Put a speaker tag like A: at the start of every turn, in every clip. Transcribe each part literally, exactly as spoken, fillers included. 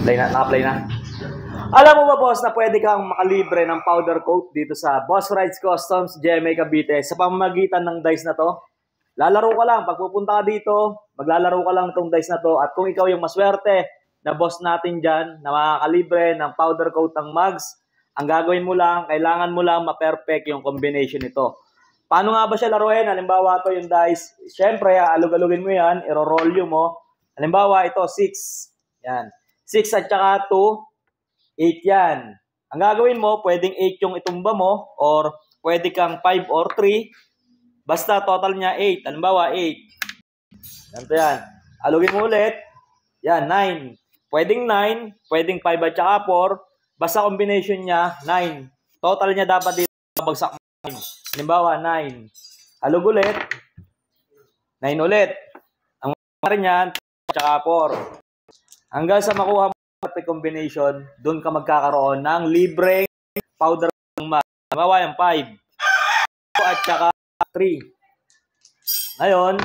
A: Play na, naka-play na. Alam mo ba, boss, na pwede kang makalibre ng powder coat dito sa Boss Rides Customs, G M A Cavite sa pamamagitan ng dice na to? Lalaro ka lang. Pag pupunta ka dito, maglalaro ka lang itong dice na to. At kung ikaw yung maswerte na boss natin dyan, na makakalibre ng powder coat ng mugs, ang gagawin mo lang, kailangan mo lang ma-perfect yung combination nito. Paano nga ba siya laruin? Halimbawa, ito yung dice. Siyempre, alug-alugin mo yan, iro-roll mo. Halimbawa, ito, six. Yan. six at saka two, eight yan. Ang gagawin mo, pwedeng eight yung itumba mo, or pwede kang five or three. Basta total niya eight. Halimbawa, eight. Ganito yan. Alugin mo ulit. Yan, nine. Pwedeng nine, pwedeng five at saka four. Basta combination niya, nine. Total niya dapat dito, bagsak mo. Halimbawa, nine. Alug ulit. nine ulit. Ang rin yan, tsaka four. Hanggang sa makuha mo perfect combination, doon ka magkakaroon ng libreng powder ng mag. Halimbawa, yung five. At tsaka three. Ngayon,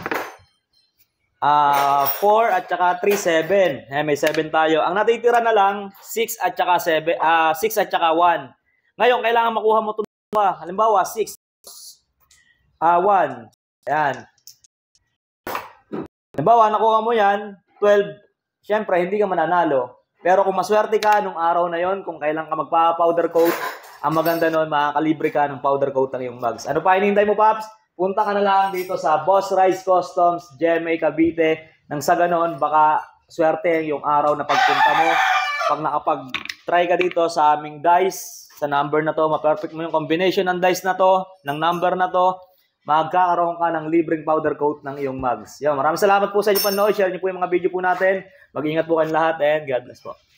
A: uh, four at tsaka three, seven. Eh, may seven tayo. Ang natitira na lang, six at tsaka seven, uh, six at tsaka one. Ngayon, kailangan makuha mo ito. Halimbawa, six. Uh, one. Ayan. Halimbawa, nakuha mo yan, twelve. Siyempre, hindi ka mananalo. Pero kung maswerte ka nung araw na yon, kung kailan ka magpa-powder coat, ang maganda nun, makakalibre ka ng powder coat ng iyong mugs. Ano pa hinihintay mo, Paps? Punta ka na lang dito sa Boss Rides Customs, G M A Cavite. Nang sa ganon, baka swerte yung araw na pagpunta mo. Pag nakapag-try ka dito sa aming dice, sa number na to, ma-perfect mo yung combination ng dice na to, ng number na to, magkakaroon ka ng libreng powder coat ng iyong mugs. Yo, maraming salamat po sa inyo panood. Share niyo po yung mga video po natin. Mag-ingat po kayong lahat and God bless po.